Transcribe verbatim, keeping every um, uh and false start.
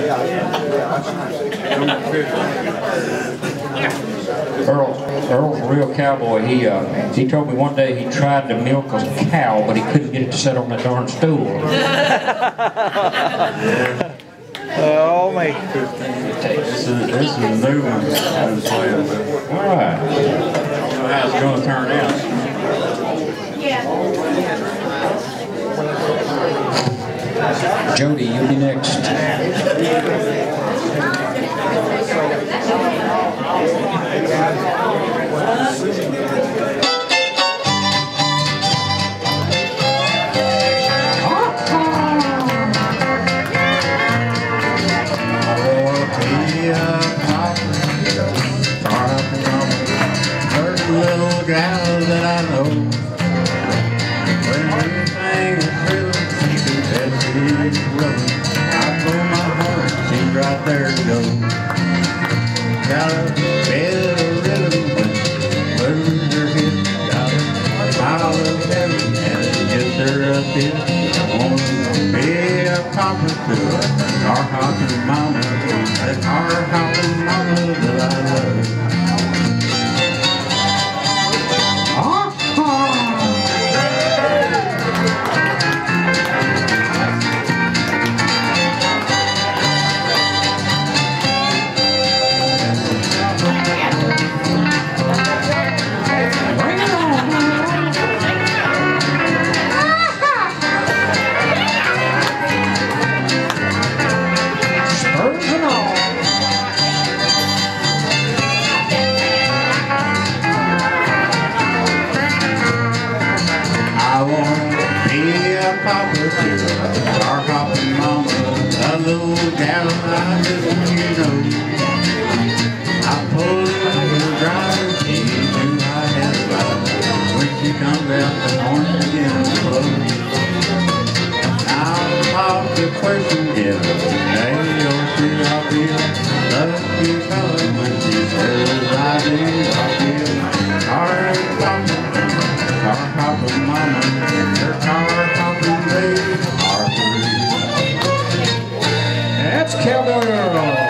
Earl, Earl's a real cowboy. He uh, he told me one day he tried to milk a cow, but he couldn't get it to sit on that darn stool. Oh, my. This is, this is a new one. All right. I don't know how it's going to turn out. Jody, you'll be next. Little gal that I know, when everything is real, she can bet she's willing. I blow my heart, she's right there to go. Got a bed of rhythm, lose her hip. Got a smile of heaven, and it gets her a bit. I want to be a papa to her, our hopping mama, that our hopping mama that I love. Papa to our hopping mama, a little gal I just you know. I pulled her to the driver's seat, knew I had love. When she comes out, the horn begins to blow. Now the pop the question is, today you'll see I feel lucky fella when she says I do, I feel. Our papa, our hopping mama, her car hopping baby, our free. That's Cowboy Earl.